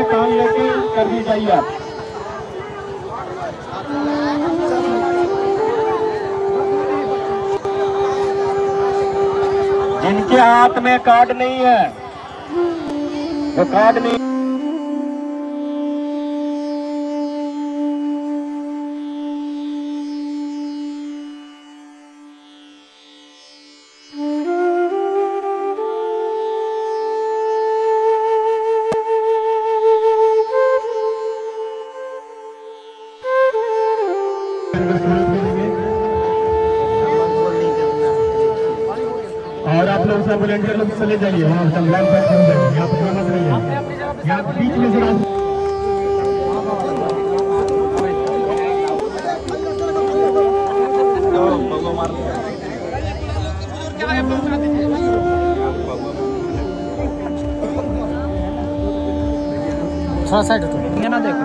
काम लेके कर दी जाइए आप। जिनके हाथ में कार्ड नहीं है वो कार्ड नहीं। और आप लोग सब वॉलंटियर लोग चले जाइए वहाँ सब लाइन पर चल जाइए, यहाँ पर मत रहिए, यहाँ बीच में से थोड़ा साइड तो ना देखो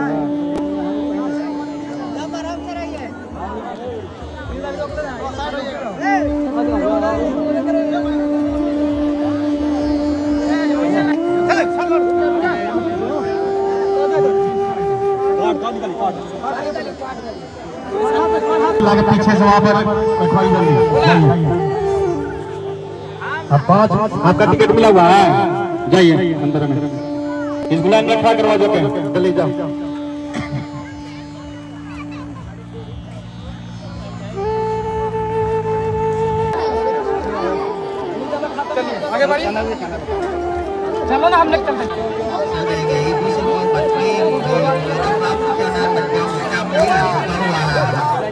पीछे से वहाँ पर बैठवाई जाइए। अब 5 आपका टिकट मिला हुआ है, जाइए अंदर में इसको लाइन में खड़ा करवा दो, चले जाओ। आगे बढ़िए, चलो ना हम लोग चलते हैं।